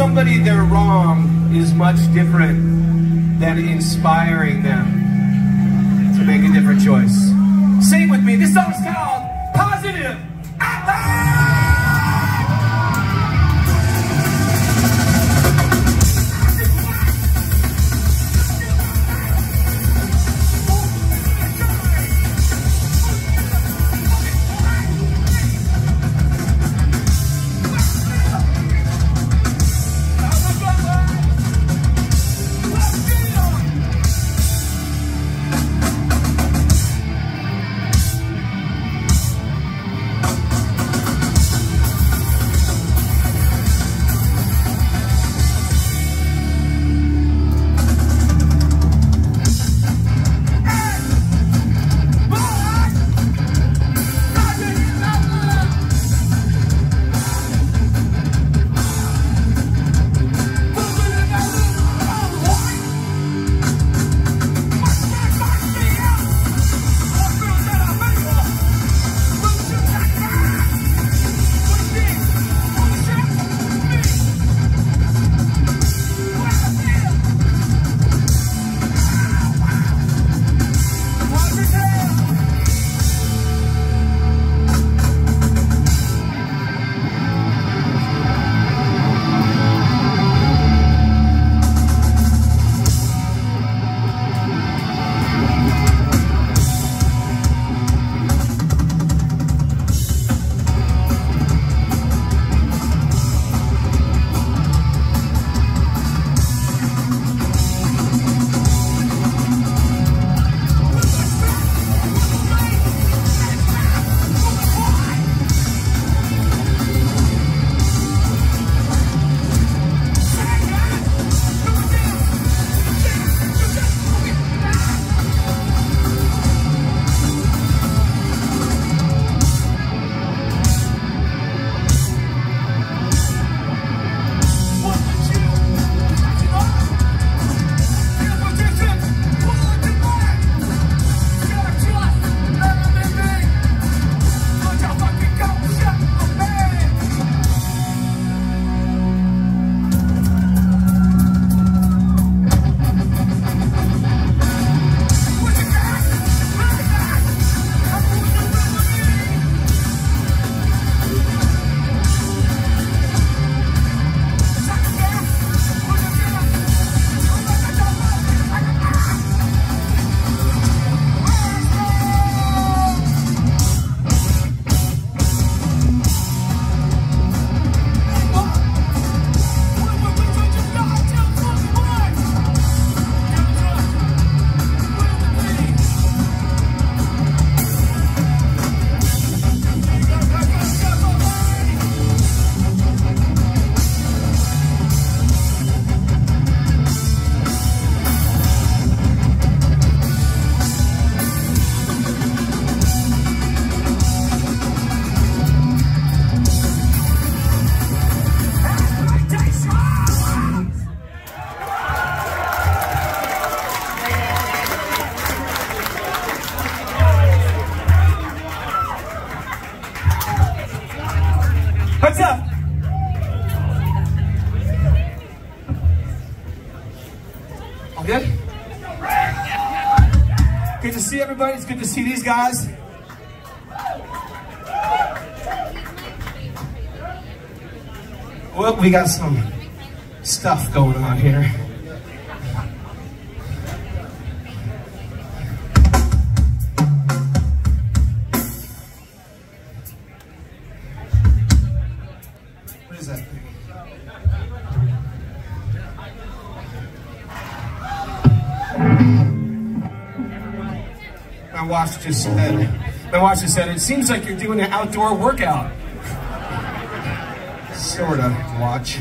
somebody their wrong is much different than inspiring them to make a different choice. Sing with me. This song's called Positive. What's up? All good? Good to see everybody. It's good to see these guys. Well, we got some stuff going on here. What is that thing? My watch just said, it seems like you're doing an outdoor workout. Sort of, watch.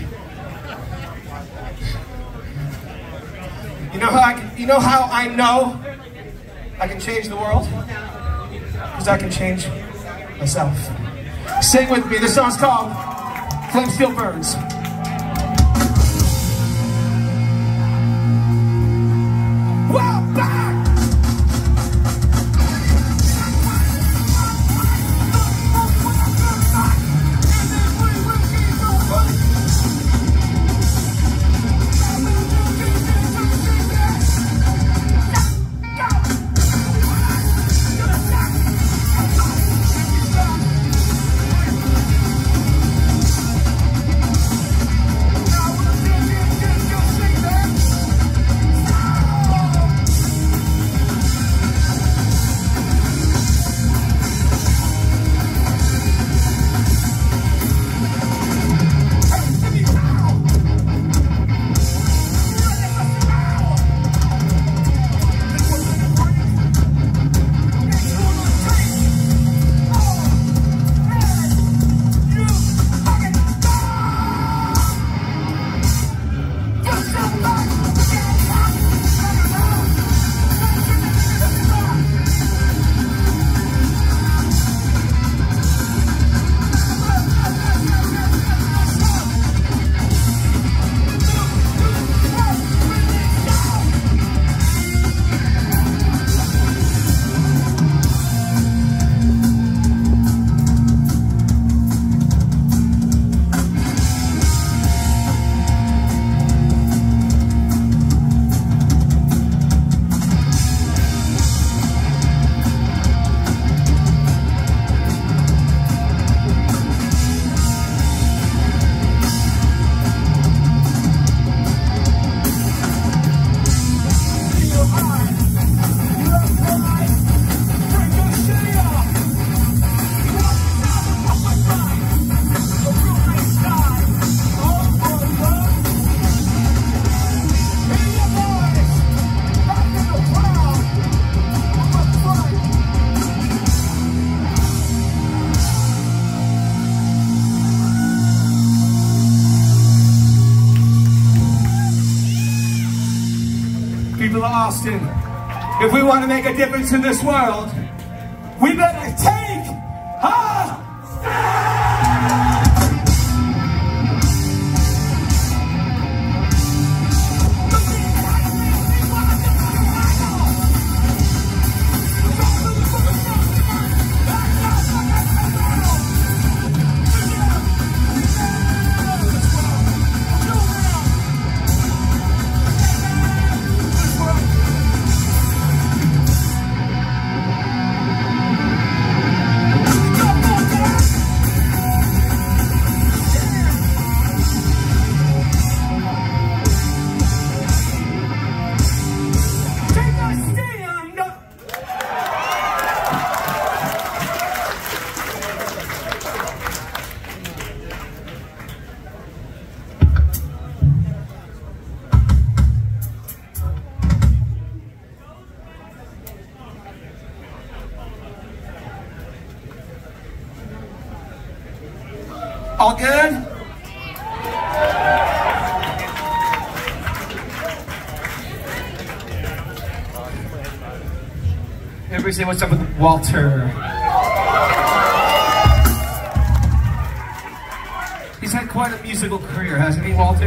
You know how I know I can change the world? Because I can change myself. Sing with me. This song's called Flame Still Burns. people of Austin, if we want to make a difference in this world, we better take a stand! All good? Everybody say what's up with Walter. He's had quite a musical career, hasn't he, Walter?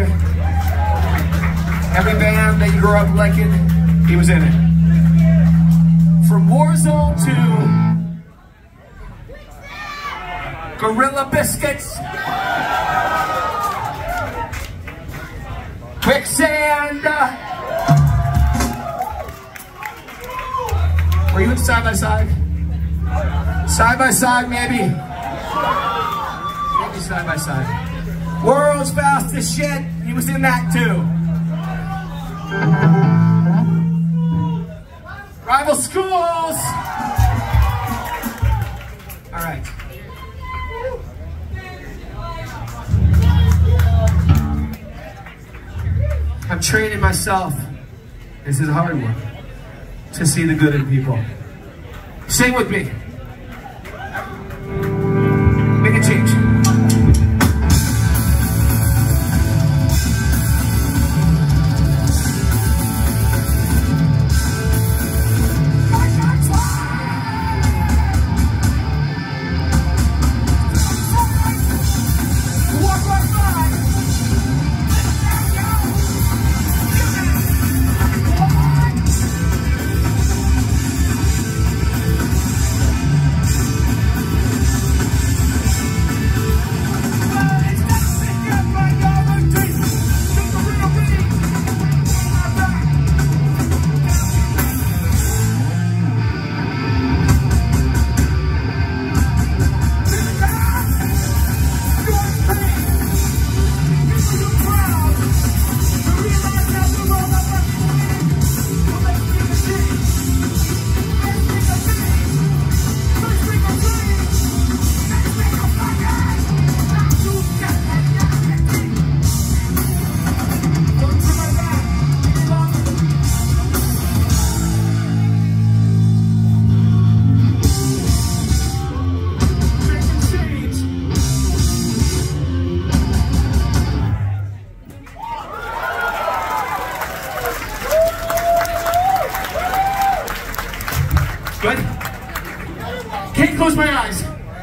Every band that you grew up liking, he was in it. From Warzone to Gorilla Biscuits, Quicksand. Were you in Side by Side? Side by Side, maybe. Maybe Side by Side. World's Fastest Shit. He was in that too. Rival Schools. All right. I'm training myself, this is hard work, to see the good in people. Sing with me. Make a change. Good? Can't close my eyes.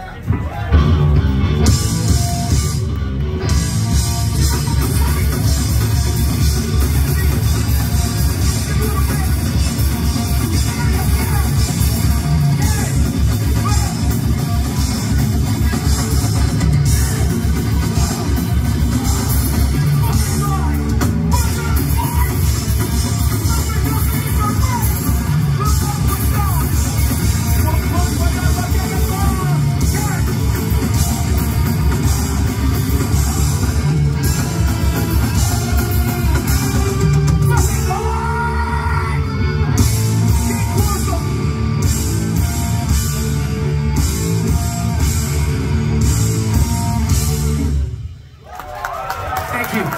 Thank you.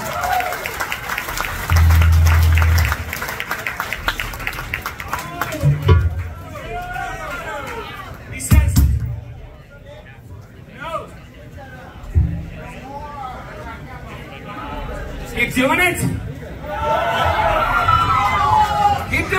He says, no. Keep doing it. Keep doing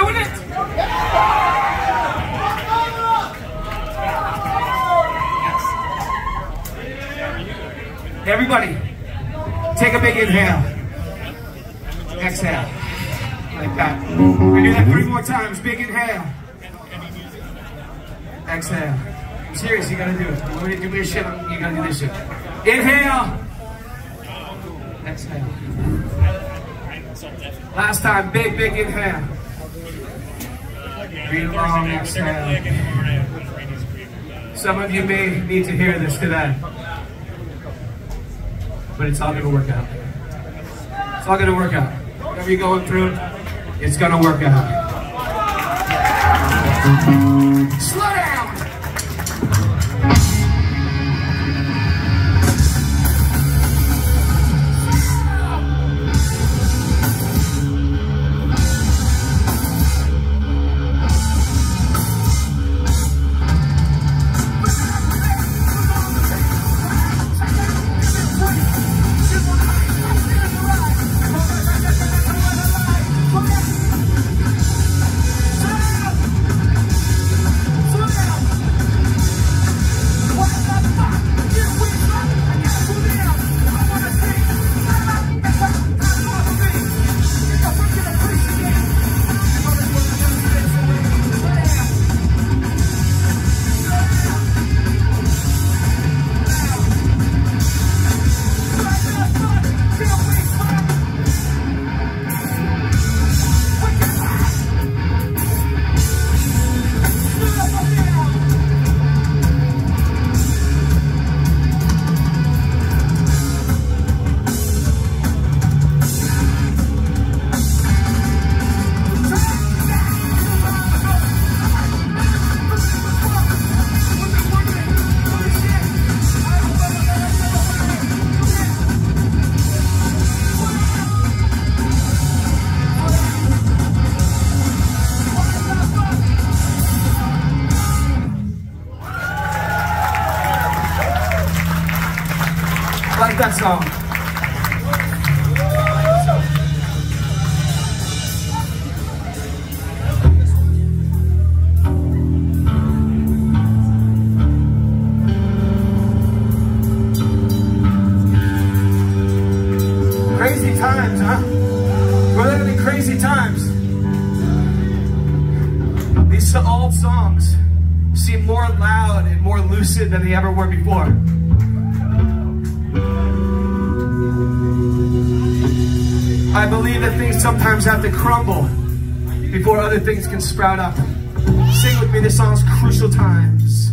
Everybody, take a big inhale. Exhale. Like that. We're gonna do that 3 more times. Big inhale. Exhale. I'm serious, you gotta do it. Do me a shit, you gotta do this shit. Inhale. Exhale. Last time, big inhale. Breathe long, exhale. Some of you may need to hear this today, but it's all gonna work out. It's all gonna work out. Whatever you're going through, it's gonna work out. Slow down! Like that song. Crazy times, huh? We're living in crazy times. These old songs seem more loud and more lucid than they ever were before. I believe that things sometimes have to crumble before other things can sprout up. Sing with me, this song's Crucial Times.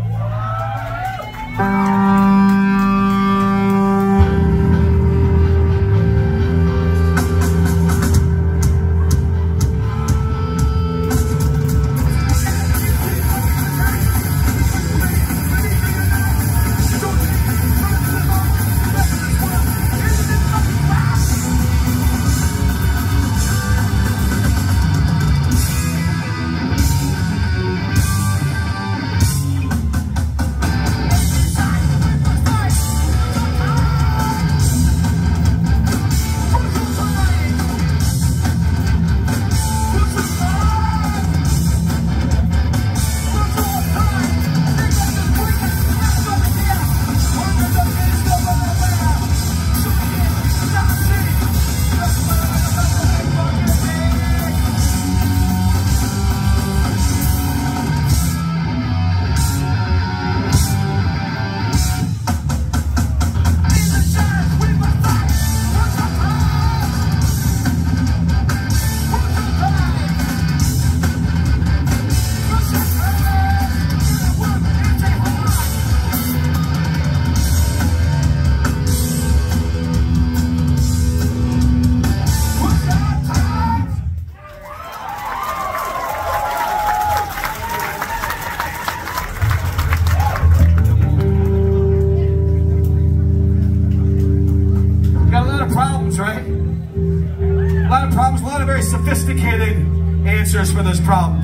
Right? A lot of problems, a lot of very sophisticated answers for those problems.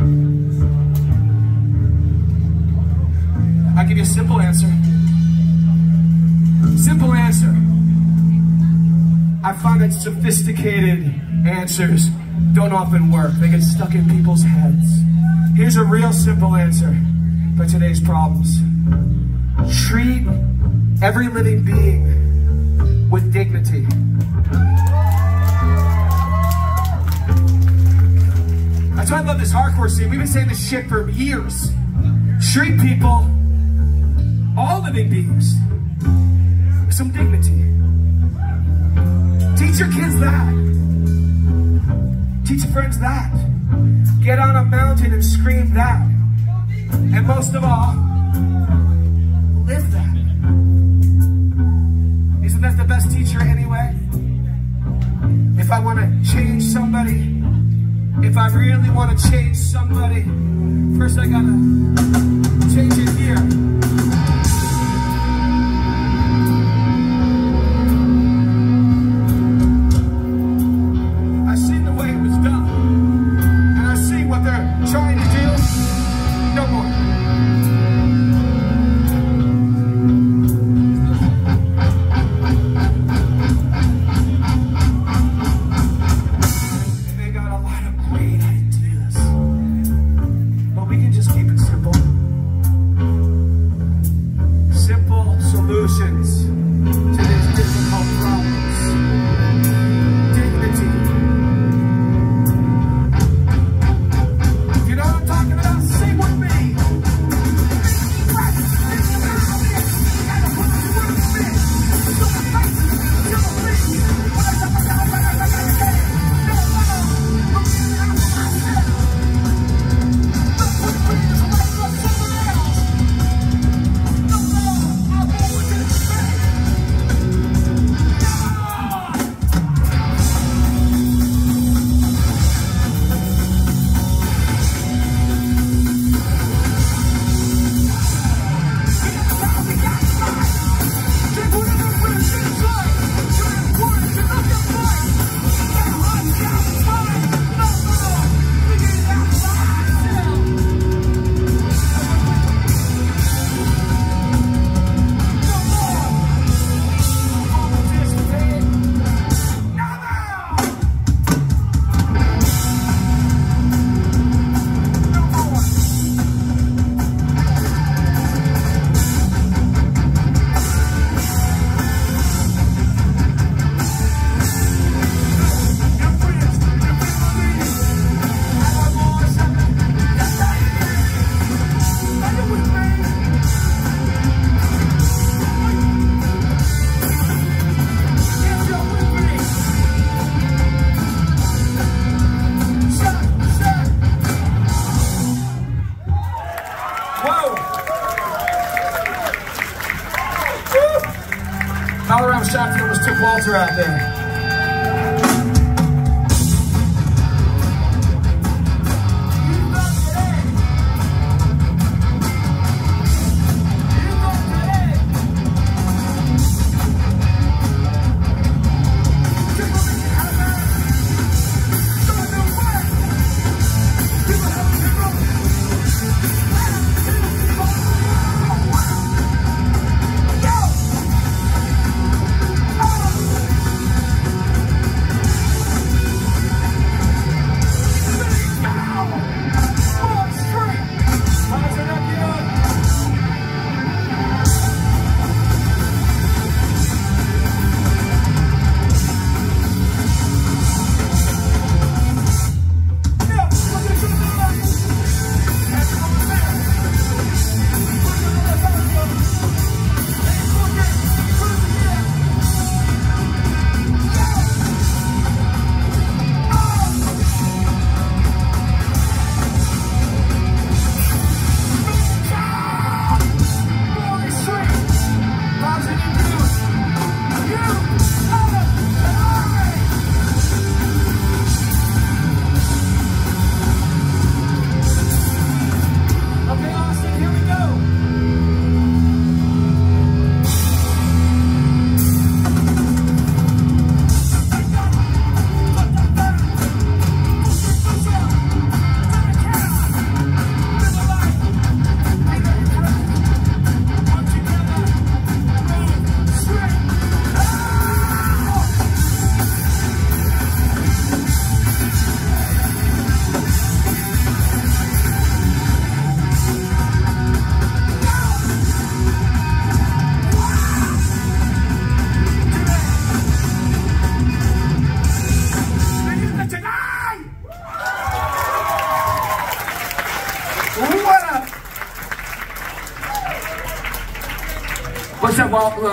I'll give you a simple answer. Simple answer. I find that sophisticated answers don't often work. They get stuck in people's heads. Here's a real simple answer for today's problems. Treat every living being with dignity. That's why I love this hardcore scene. We've been saying this shit for years. Treat people, all living beings, with some dignity. Teach your kids that. Teach your friends that. Get on a mountain and scream that. And most of all, live that. Isn't that the best teacher anyway? If I want to change somebody, if I really want to change somebody, first I gotta change it here. Trying to do no more. And they got a lot of great ideas, but we can just keep it simple. Simple solutions to these difficult problems. Dignity. Colorado Shotgun almost took Walter out there.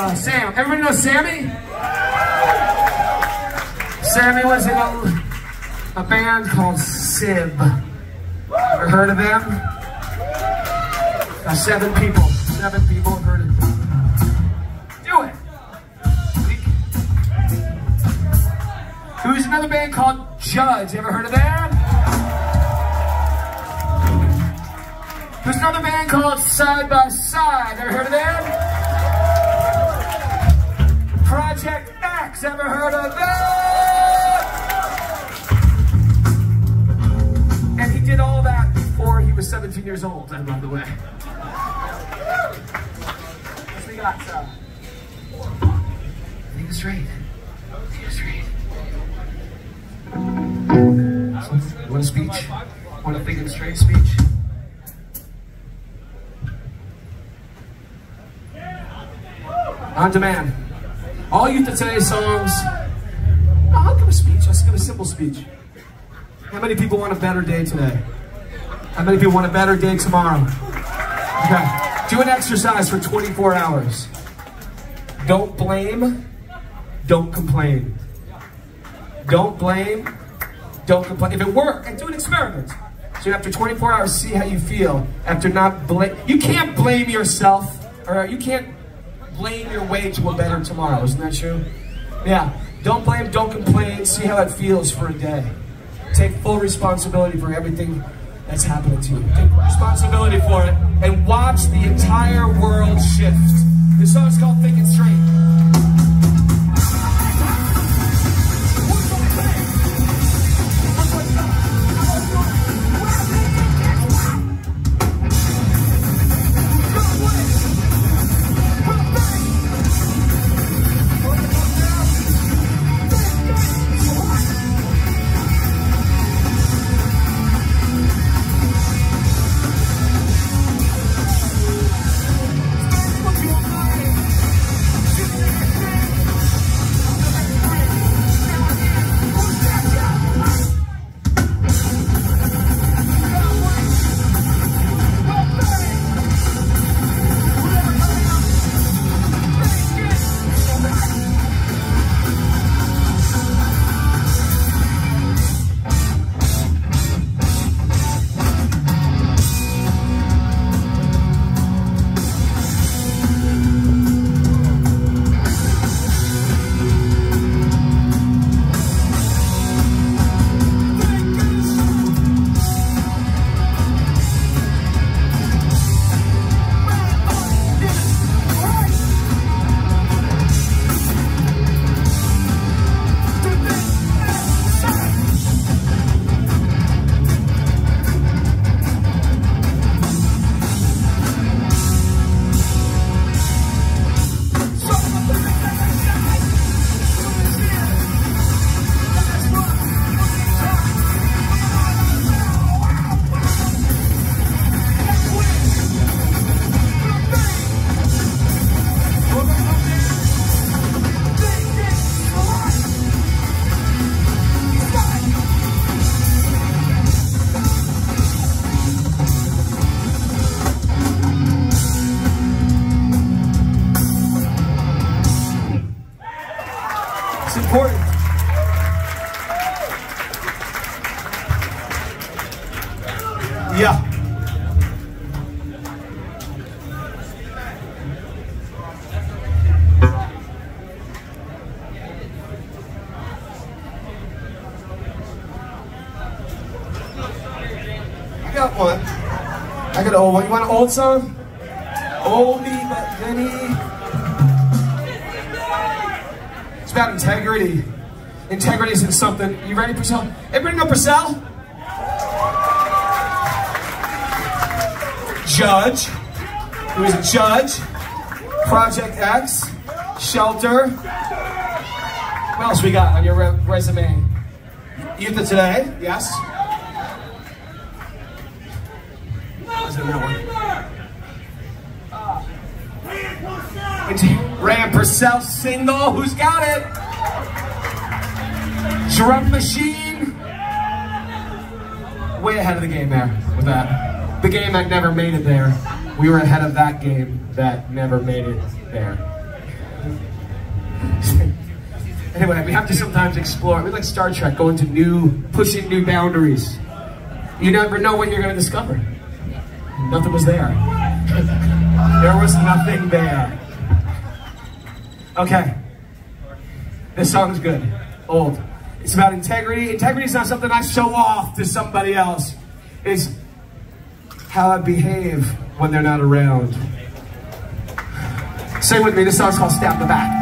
Sam. Everybody know Sammy? Sammy was in a band called Sib. Ever heard of them? 7 people. 7 people have heard of them. Do it. Who's another band called Judge? Ever heard of that? Who's another band called Side by Side? Ever heard of that? Project X. Ever heard of that? And he did all that before he was 17 years old, by the way. What's we got, I think it's straight. You want a speech? Want a big and straight speech? On demand. All youth of today's songs. I'll give a speech. I'll give a simple speech. How many people want a better day today? How many people want a better day tomorrow? Okay. Do an exercise for 24 hours. Don't blame. Don't complain. Don't blame. Don't complain. If it works, and do an experiment. So after 24 hours, see how you feel. After not blame. You can't blame yourself. Or you can't blame your way to a better tomorrow. Isn't that true? Yeah. Don't blame, don't complain. See how it feels for a day. Take full responsibility for everything that's happening to you. Take responsibility for it and watch the entire world shift. This song's called Think It Straight. Important. Yeah. I got one. I got an old one. You want an old song? Oldie but goodie. It's about integrity. Integrity isn't something. You ready, Purcell? Everybody know Purcell? Judge. Who is a judge? Project X. Shelter. What else we got on your resume? Youth of Today. Yes. Ram Purcell single. Who's got it? Drum Machine. Way ahead of the game there with that. The game that never made it there. We were ahead of that game that never made it there. Anyway, we have to sometimes explore. We like Star Trek, pushing new boundaries. You never know what you're going to discover. Nothing was there. There was nothing there. Okay. This song's good. Old. It's about integrity. Integrity is not something I show off to somebody else. It's how I behave when they're not around. Sing with me. This song's called Stab the Back.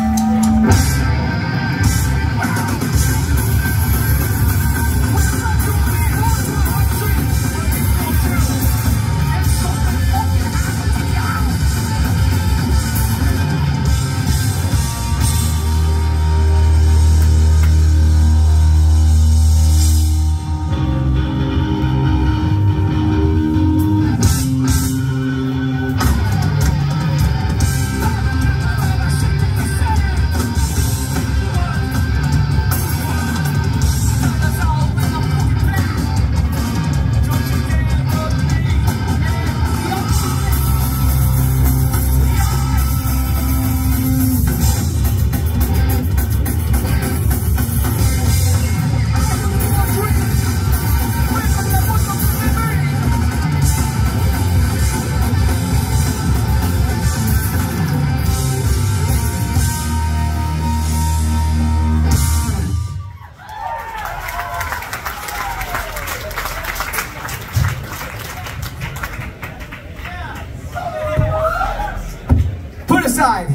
Aside.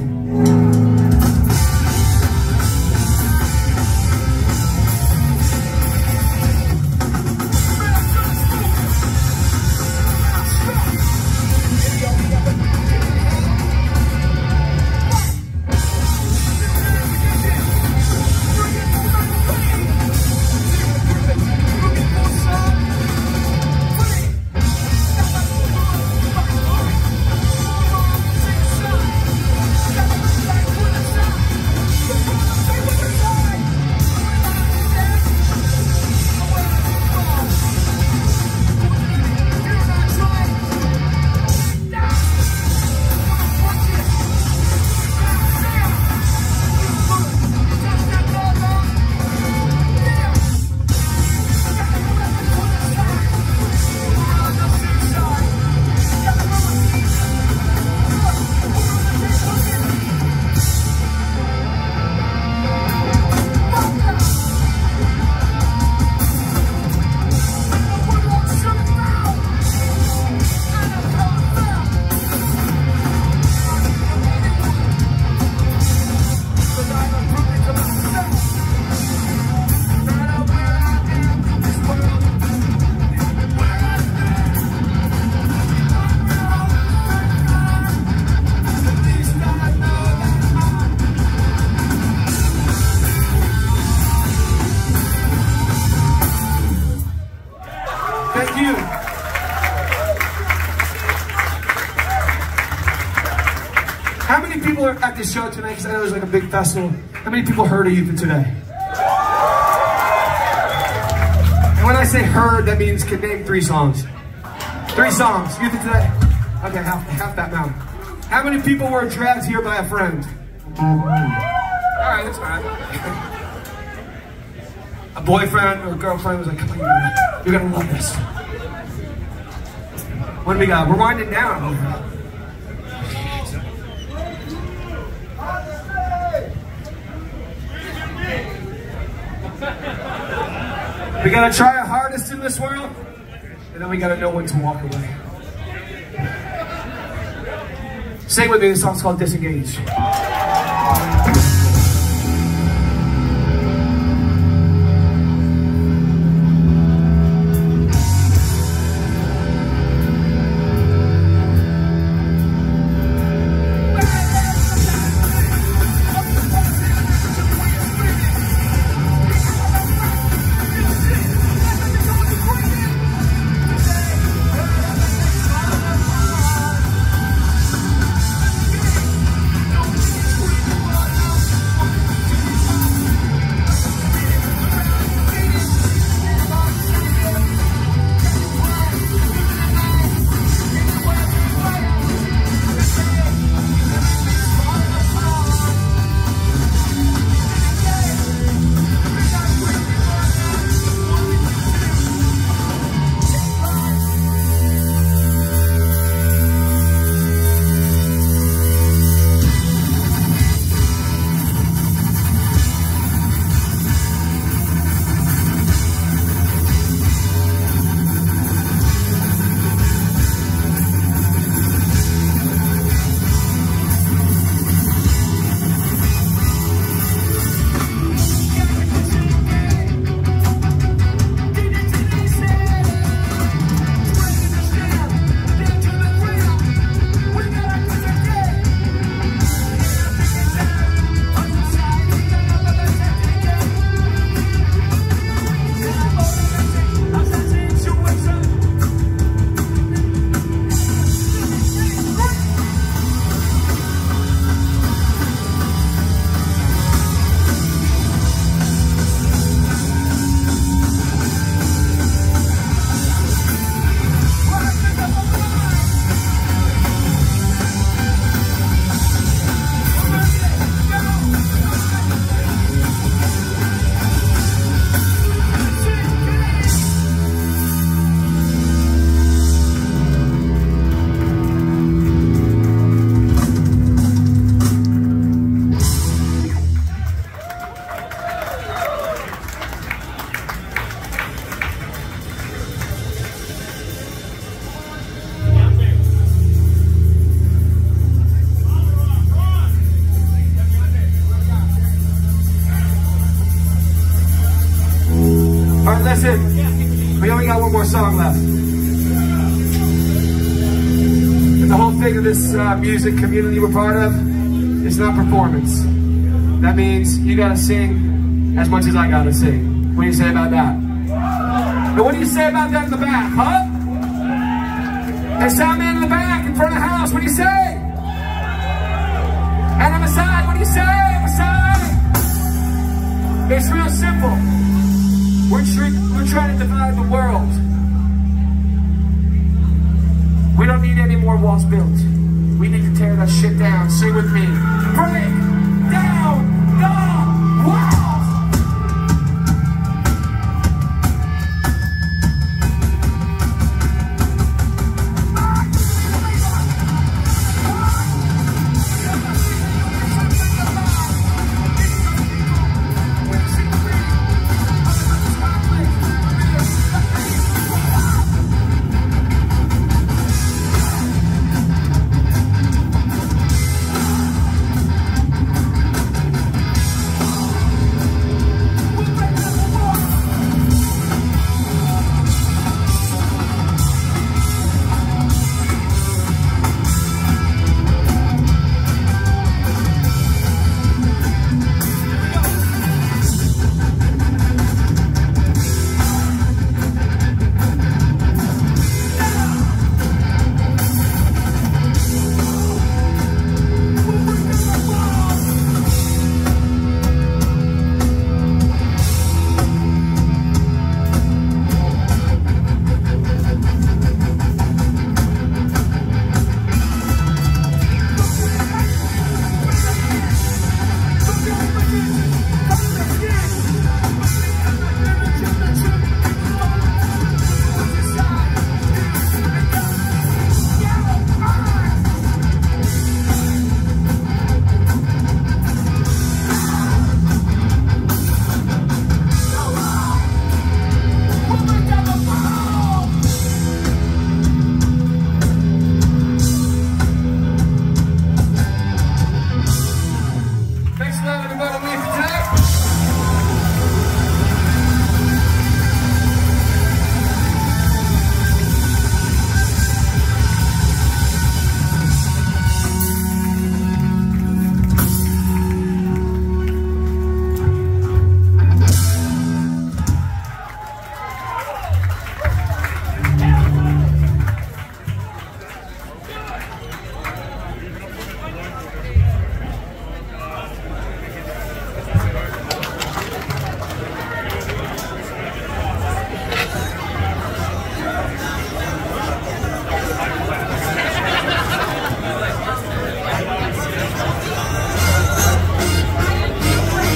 Thank you. How many people are at this show tonight? Because I know there's like a big festival. How many people heard of you today? And when I say heard, that means can name 3 songs. 3 songs. You did today? Okay, half that amount. How many people were dragged here by a friend? Alright, that's fine. A boyfriend or a girlfriend was like, come on, you're gonna love this. What do we got? We're winding down. We gotta try our hardest in this world, and then we gotta know when to walk away. Sing with me, this song's called Disengage. Listen, we only got one more song left. And the whole thing of this music community we're part of, it's not performance. That means you gotta sing as much as I gotta sing. What do you say about that? And what do you say about that in the back, huh? And sound man in the back, in front of the house, what do you say? And on the side, what do you say? On the side? It's real simple. We're trying to divide the world. We don't need any more walls built. We need to tear that shit down. Sing with me. Break down the wall!